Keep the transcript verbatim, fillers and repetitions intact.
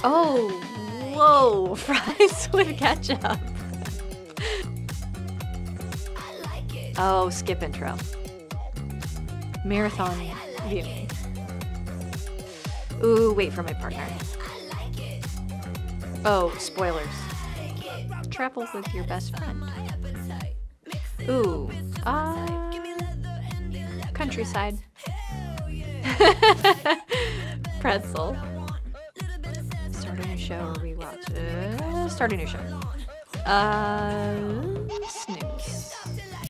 Oh, whoa, fries with ketchup. Oh, skip intro. Marathon viewing. Ooh, wait for my partner. Oh, spoilers. Travel with your best friend. Ooh, uh, countryside. Pretzel. Start a new show or rewatch it. Start a new show. Uh,